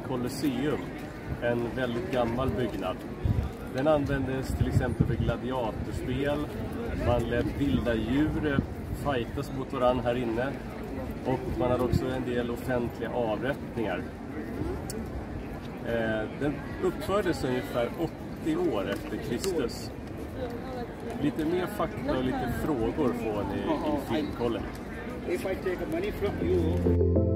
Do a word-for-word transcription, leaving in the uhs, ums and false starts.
Colosseum, en väldigt gammal byggnad. Den användes till exempel för gladiatorspel. Man lät vilda djur fightas mot varandra här inne. Och man hade också en del offentliga avrättningar. Den uppfördes ungefär åttio år efter Kristus. Lite mer fakta och lite frågor får ni i Filmkollen. If I take money from you